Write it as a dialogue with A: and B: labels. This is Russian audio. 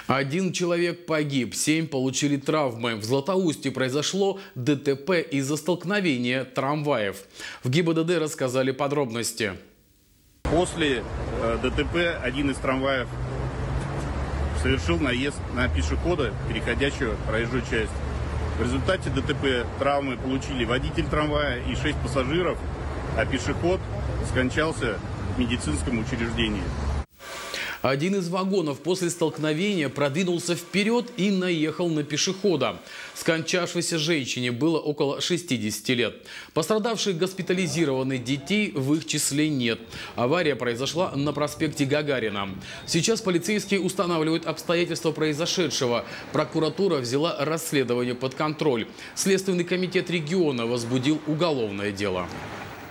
A: Один человек погиб, 7 получили травмы. В Златоусте произошло ДТП из-за столкновения трамваев. В ГИБДД рассказали подробности.
B: После ДТП один из трамваев совершил наезд на пешехода, переходящего проезжую часть. В результате ДТП травмы получили водитель трамвая и 6 пассажиров, а пешеход скончался в медицинском учреждении.
A: Один из вагонов после столкновения продвинулся вперед и наехал на пешехода. Скончавшейся женщине было около 60 лет. Пострадавших госпитализированы, детей в их числе нет. Авария произошла на проспекте Гагарина. Сейчас полицейские устанавливают обстоятельства произошедшего. Прокуратура взяла расследование под контроль. Следственный комитет региона возбудил уголовное дело.